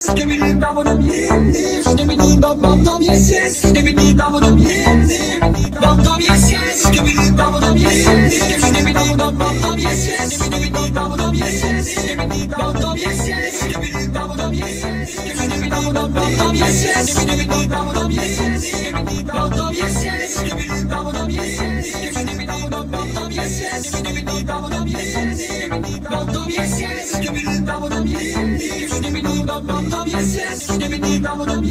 Give me the double of yes, give me the double of yes, give me the double of yes, double of yes, give me the double of yes, give me the double of yes, give me the double of yes, give me the double of yes, give me the double of yes, give me the double of yes, give me the double of yes, give me the double of yes, give me the double of yes, give me the double of yes, give me the double of yes, give me the double of yes, give me the double of yes, give me the double of yes, give me the double of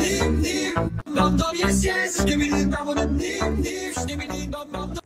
yes, give me the double of yes, give me the double of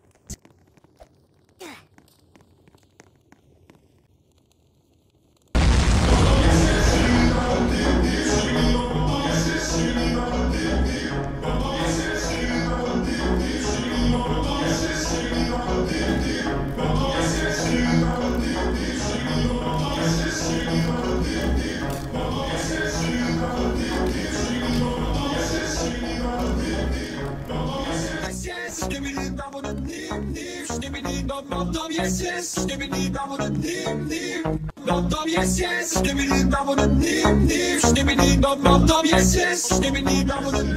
give me the double of give me the double of yes, give me the double of yes, give me the double of give me the double of yes, give me the double of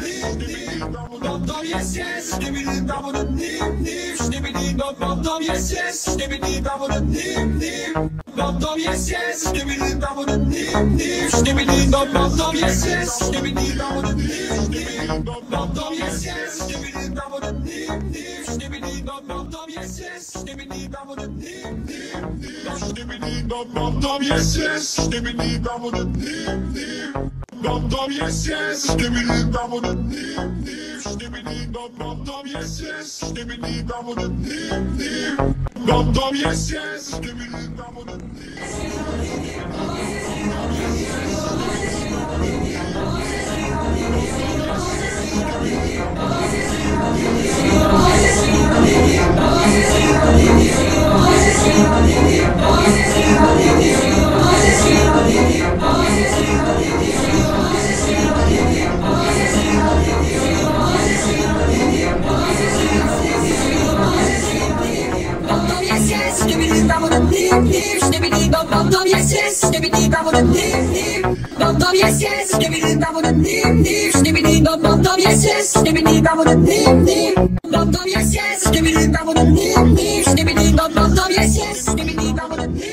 yes, give me the double of give me the double of yes, give me the double of yes, give me the double of give me the double of yes, give me the double of yes, give me the double of give me the double of yes, give me the double of give me the double of yes, give me the double of yes, give me the double of give me the double of yes, give me the double of yes, give me the double of give me the double of give me the double of yes, give me the double of yes, give me the double of give me the double of yes, give me the double of yes, give me the double of give me the double of yes, give me the double of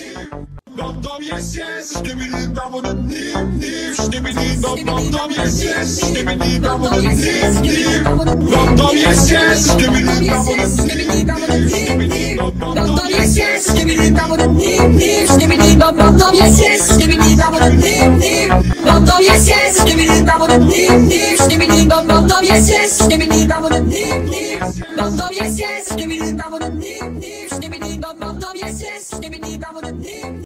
yes, give me the double of give me the double of yes, give me the double of yes, give me the double of yes, give me the double of give me the double of yes, give me the double of give me the double of yes, give me the double of yes, give me the double of give me the double of yes, give me the double of yes, give me the double of give me the double of yes, give me the double of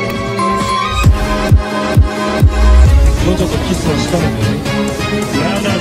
ちょっとキスをしたので、やだ